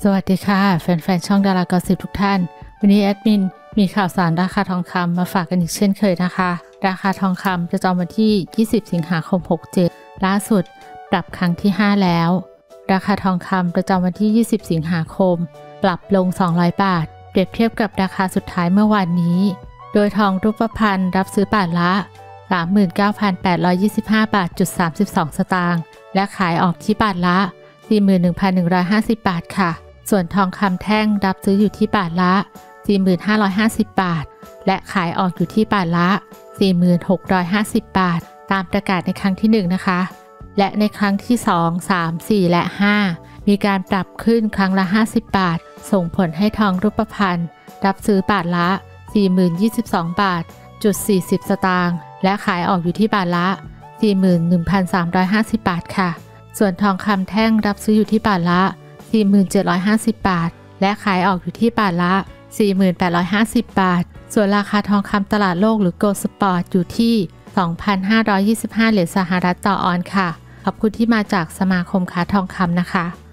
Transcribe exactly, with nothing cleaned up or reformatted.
สวัสดีค่ะแฟนๆช่องดารากอสิบทุกท่านวันนี้แอดมินมีข่าวสารราคาทองคำมาฝากกันอีกเช่นเคยนะคะราคาทองคำประจำวันที่ยี่สิบสิงหาคมหกเจ็ดล่าสุดปรับครั้งที่ห้าแล้วราคาทองคำประจำวันที่ยี่สิบสิงหาคมปรับลงสองร้อยบาทเปรียบเทียบกับราคาสุดท้ายเมื่อวานนี้โดยทองรูปพรรณรับซื้อบาทละ สามหมื่นเก้าพันแปดร้อยยี่สิบห้า บาทจุดสามสิบสองสตางค์และขายออกที่บาทละ สี่หมื่นหนึ่งพันหนึ่งร้อยห้าสิบ บาทค่ะส่วนทองคำแท่งรับซื้ออยู่ที่บาทละ สี่หมื่นห้าร้อยห้าสิบ บาทและขายออกอยู่ที่บาทละ สี่หมื่นหกร้อยห้าสิบ บาทตามประกาศในครั้งที่หนึ่งนะคะและในครั้งที่สอง สาม สี่ และ ห้ามีการปรับขึ้นครั้งละห้าสิบบาทส่งผลให้ทองรูปพรรณรับซื้อบาทละ สี่หมื่นยี่สิบสอง บาทจุดสี่สิบสตางค์และขายออกอยู่ที่บาทละ สี่หมื่นหนึ่งพันสามร้อยห้าสิบ บาทค่ะส่วนทองคำแท่งรับซื้ออยู่ที่บาทละ สี่หมื่นเจ็ดร้อยห้าสิบ บาทและขายออกอยู่ที่บาทละ สี่หมื่นแปดร้อยห้าสิบ บาทส่วนราคาทองคำตลาดโลกหรือ Gold Spot อยู่ที่ สองพันห้าร้อยยี่สิบห้า เหรียญสหรัฐต่อออนซ์ค่ะขอบคุณที่มาจากสมาคมค้าทองคำนะคะ